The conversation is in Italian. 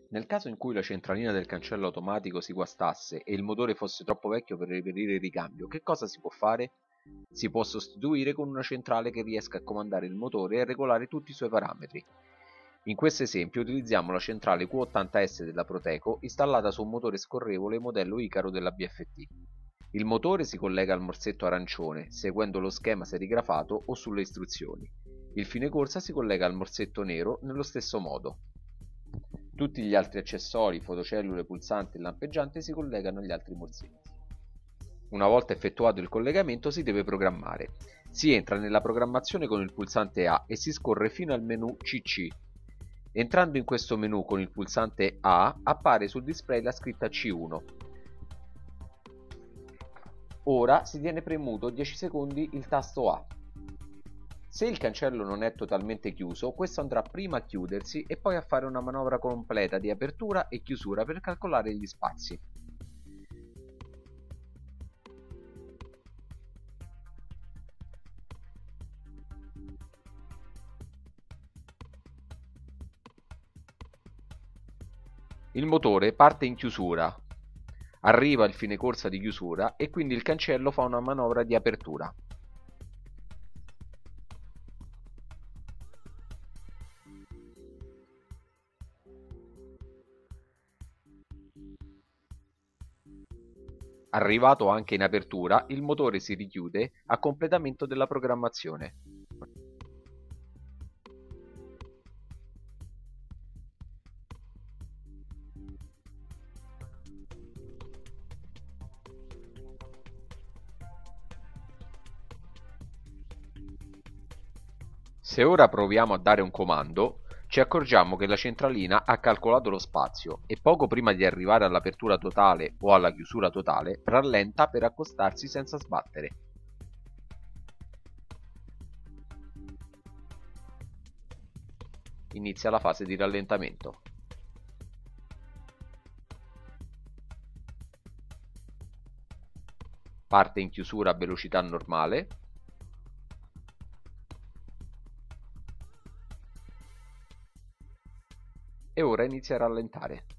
Nel caso in cui la centralina del cancello automatico si guastasse e il motore fosse troppo vecchio per reperire il ricambio, che cosa si può fare? Si può sostituire con una centrale che riesca a comandare il motore e a regolare tutti i suoi parametri. In questo esempio utilizziamo la centrale Q80S della Proteco installata su un motore scorrevole modello Icaro della BFT. Il motore si collega al morsetto arancione, seguendo lo schema serigrafato o sulle istruzioni. Il fine corsa si collega al morsetto nero nello stesso modo. Tutti gli altri accessori, fotocellule, pulsanti e lampeggiante si collegano agli altri morsetti. Una volta effettuato il collegamento si deve programmare. Si entra nella programmazione con il pulsante A e si scorre fino al menu CC. Entrando in questo menu con il pulsante A appare sul display la scritta C1. Ora si tiene premuto 10 secondi il tasto A. Se il cancello non è totalmente chiuso, questo andrà prima a chiudersi e poi a fare una manovra completa di apertura e chiusura per calcolare gli spazi. Il motore parte in chiusura, arriva il fine corsa di chiusura e quindi il cancello fa una manovra di apertura. Arrivato anche in apertura, il motore si richiude a completamento della programmazione. Se ora proviamo a dare un comando, ci accorgiamo che la centralina ha calcolato lo spazio e poco prima di arrivare all'apertura totale o alla chiusura totale rallenta per accostarsi senza sbattere. Inizia la fase di rallentamento. Parte in chiusura a velocità normale. E ora inizia a rallentare.